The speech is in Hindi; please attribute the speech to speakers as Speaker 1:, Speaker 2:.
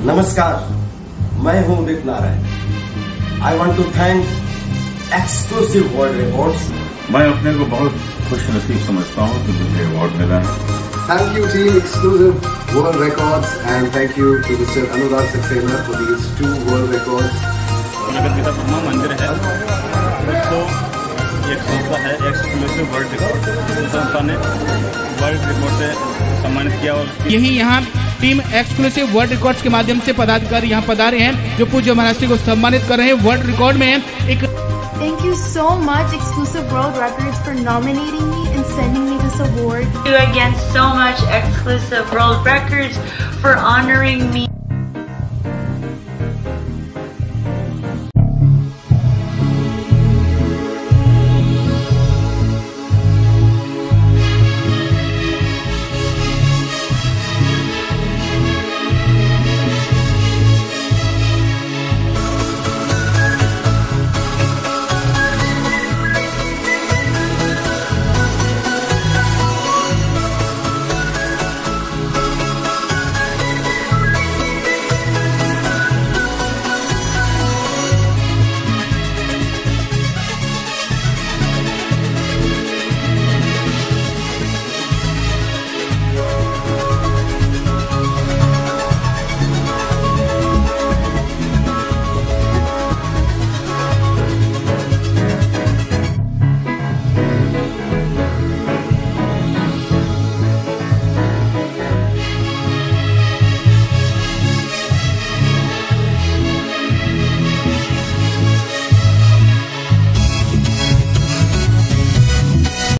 Speaker 1: नमस्कार, मैं हूं Udit Narayan. I want to thank Exclusive World Records.
Speaker 2: मैं अपने को बहुत खुश नसीब समझता हूं कि मुझे अवार्ड मिला है।
Speaker 3: Thank you team Exclusive World Records and thank you to Mr. Anurag Saxena for these 2 world records.
Speaker 4: नगर पिता ब्रह्मा मंदिर है, उसको एक संस्था है एक्सक्लूसिव वर्ल्ड रिकॉर्ड, उस संस्था ने वर्ल्ड रिकॉर्ड से सम्मानित किया। और
Speaker 5: यही यहाँ टीम एक्सक्लूसिव वर्ल्ड रिकॉर्ड्स के माध्यम से पदाधिकारी यहाँ पधारे हैं जो पूज्य महाराज को सम्मानित कर रहे हैं। वर्ल्ड रिकॉर्ड में एक
Speaker 6: Thank you so much, Exclusive World Records, for nominating me and sending me this award.
Speaker 7: Thank you again so much, Exclusive World Records, for honoring me.